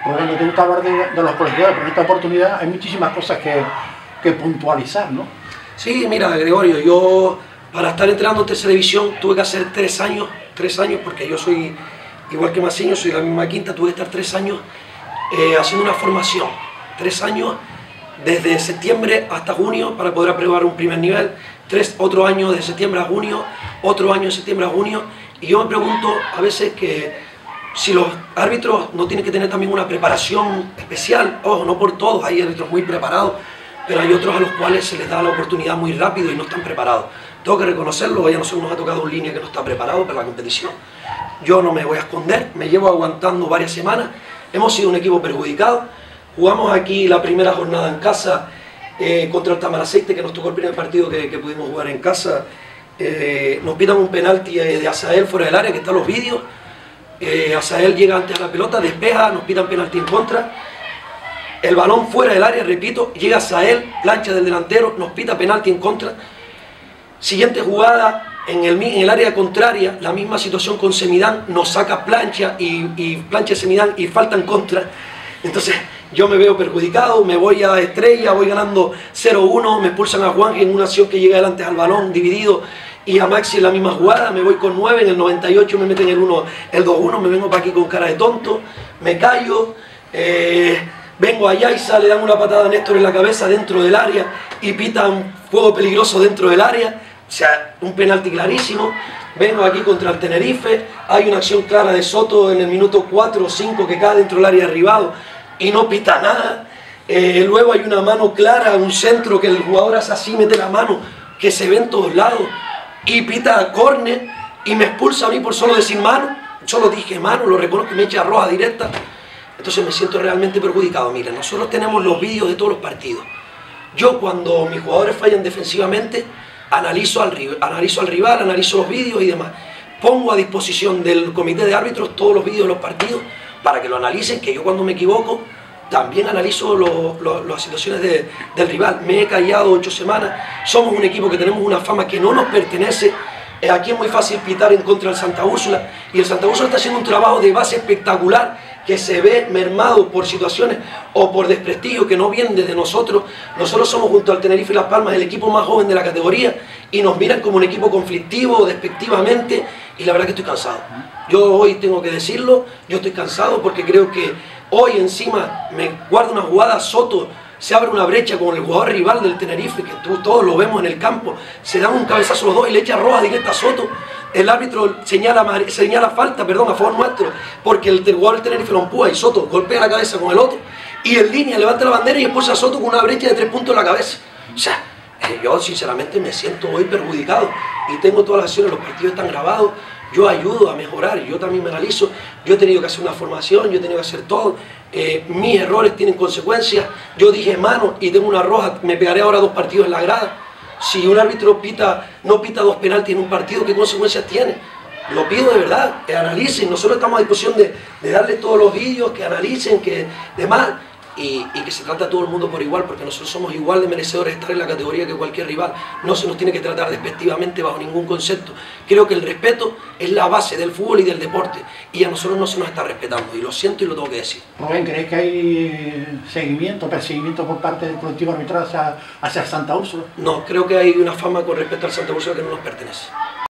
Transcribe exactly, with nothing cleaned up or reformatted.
Porque no te gusta hablar de, de los colegiados, pero en esta oportunidad hay muchísimas cosas que, que puntualizar, ¿no? Sí, mira, Gregorio, yo para estar entrenando en tercera división tuve que hacer tres años, tres años, porque yo soy igual que Maciño, soy la misma quinta, tuve que estar tres años eh, haciendo una formación, tres años desde septiembre hasta junio para poder aprobar un primer nivel, tres, otro año de septiembre a junio, otro año de septiembre a junio, y yo me pregunto a veces que si los árbitros no tienen que tener también una preparación especial, ojo, no por todos, hay árbitros muy preparados, pero hay otros a los cuales se les da la oportunidad muy rápido y no están preparados. Tengo que reconocerlo, ya no nosotros nos ha tocado un línea que no está preparado para la competición. Yo no me voy a esconder, me llevo aguantando varias semanas, hemos sido un equipo perjudicado, jugamos aquí la primera jornada en casa eh, contra el Tamaraceite, que nos tocó el primer partido que, que pudimos jugar en casa, eh, nos pitan un penalti de Asael fuera del área, que están los vídeos, eh, Asael llega antes a la pelota, despeja, nos pitan penalti en contra, el balón fuera del área, repito, llega Asael, plancha del delantero, nos pita penalti en contra. Siguiente jugada, en el, en el área contraria, la misma situación con Semidán, nos saca plancha y, y plancha Semidán y falta en contra. Entonces yo me veo perjudicado, me voy a Estrella, voy ganando cero uno, me expulsan a Juan en una acción que llega delante al balón, dividido, y a Maxi en la misma jugada, me voy con nueve, en el noventa y ocho me meten el, uno, el dos uno, me vengo para aquí con cara de tonto, me callo, eh, vengo a Yaiza, le dan una patada a Néstor en la cabeza dentro del área y pitan fuego peligroso dentro del área. O sea, un penalti clarísimo. Vengo aquí contra el Tenerife, hay una acción clara de Soto en el minuto cuatro o cinco que cae dentro del área derribado y no pita nada. Eh, luego hay una mano clara, un centro que el jugador hace así, mete la mano, que se ve en todos lados, y pita córner y me expulsa a mí por solo decir mano. Solo dije mano, lo reconozco, me echa roja directa. Entonces me siento realmente perjudicado. Miren, nosotros tenemos los vídeos de todos los partidos. Yo cuando mis jugadores fallan defensivamente, Analizo al, analizo al rival, analizo los vídeos y demás. Pongo a disposición del comité de árbitros todos los vídeos de los partidos para que lo analicen, que yo cuando me equivoco también analizo lo, lo, las situaciones de, del rival. Me he callado ocho semanas, somos un equipo que tenemos una fama que no nos pertenece. Aquí es muy fácil pitar en contra del Santa Úrsula y el Santa Úrsula está haciendo un trabajo de base espectacular que se ve mermado por situaciones o por desprestigio que no vienen desde nosotros. Nosotros somos, junto al Tenerife y Las Palmas, el equipo más joven de la categoría y nos miran como un equipo conflictivo, despectivamente, y la verdad que estoy cansado. Yo hoy tengo que decirlo, yo estoy cansado porque creo que hoy encima me guarda una jugada, Soto se abre una brecha con el jugador rival del Tenerife, que todos lo vemos en el campo, se dan un cabezazo los dos y le echa roja directa a Soto. El árbitro señala, señala falta, perdón, a favor nuestro, porque el jugador del Tenerife lo empuja y Soto golpea la cabeza con el otro, y el línea levanta la bandera y expulsa a Soto con una brecha de tres puntos en la cabeza. O sea, eh, yo sinceramente me siento hoy perjudicado y tengo todas las acciones, los partidos están grabados, yo ayudo a mejorar, yo también me analizo, yo he tenido que hacer una formación, yo he tenido que hacer todo, eh, mis errores tienen consecuencias, yo dije mano y tengo una roja, me pegaré ahora dos partidos en la grada. Si un árbitro pita, no pita dos penaltis en un partido, ¿qué consecuencias tiene? Lo pido de verdad, que analicen, nosotros estamos a disposición de, de darles todos los vídeos, que analicen, que demás, y, y que se trata a todo el mundo por igual, porque nosotros somos igual de merecedores de estar en la categoría que cualquier rival, no se nos tiene que tratar despectivamente bajo ningún concepto. Creo que el respeto es la base del fútbol y del deporte, y a nosotros no se nos está respetando, y lo siento y lo tengo que decir. Rubén, ¿crees que hay seguimiento, perseguimiento por parte del colectivo arbitral hacia, hacia Santa Úrsula? No, creo que hay una fama con respecto al Santa Úrsula que no nos pertenece.